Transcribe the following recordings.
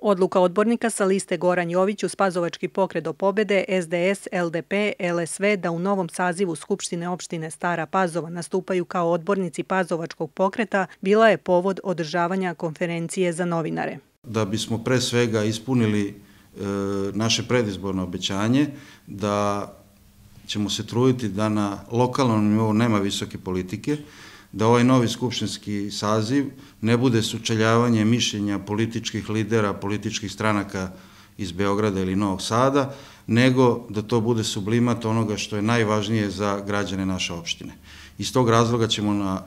Odluka odbornika sa liste Goran Jović uz Pazovački pokret do pobede, SDS, LDP, LSV da u novom sazivu Skupštine opštine Stara Pazova nastupaju kao odbornici Pazovačkog pokreta bila je povod održavanja konferencije za novinare. Da bismo pre svega ispunili naše predizborno obećanje da ćemo se truditi da na lokalnom nivou nema visoke politike, da ovaj novi skupštinski saziv ne bude sučeljavanje mišljenja političkih lidera, političkih stranaka iz Beograda ili Novog Sada, nego da to bude sublimat onoga što je najvažnije za građane naše opštine. Iz tog razloga ćemo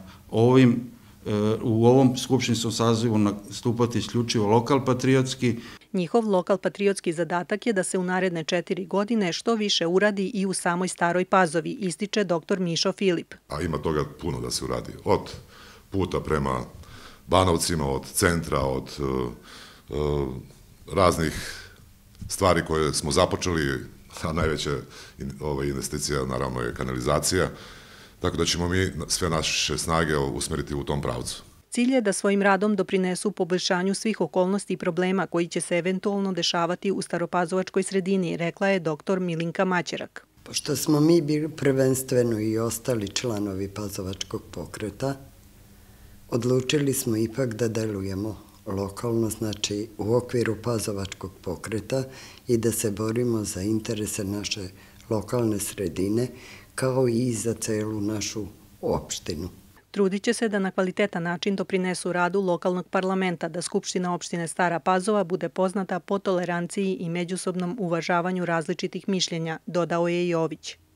u ovom skupštinskom sazivu nastupati isključivo lokal-patriotski. Njihov lokal-patriotski zadatak je da se u naredne 4 godine što više uradi i u samoj Staroj Pazovi, ističe dr. Mišo Filip. A ima toga puno da se uradi. Od puta prema Banovcima, od centra, od raznih stvari koje smo započeli, a najveća investicija naravno je kanalizacija, tako da ćemo mi sve naše snage usmeriti u tom pravcu. Cilj je da svojim radom doprinesu poboljšanju svih okolnosti i problema koji će se eventualno dešavati u staropazovačkoj sredini, rekla je dr. Milinka Maćerak. Pošto smo mi bili prvenstveno i ostali članovi Pazovačkog pokreta, odlučili smo ipak da delujemo lokalno, znači u okviru Pazovačkog pokreta i da se borimo za interese naše lokalne sredine, kao i za celu našu opštinu. Trudit će se da na kvalitetan način doprinesu radu lokalnog parlamenta, da Skupština opštine Stara Pazova bude poznata po toleranciji i međusobnom uvažavanju različitih mišljenja, dodao je Jović.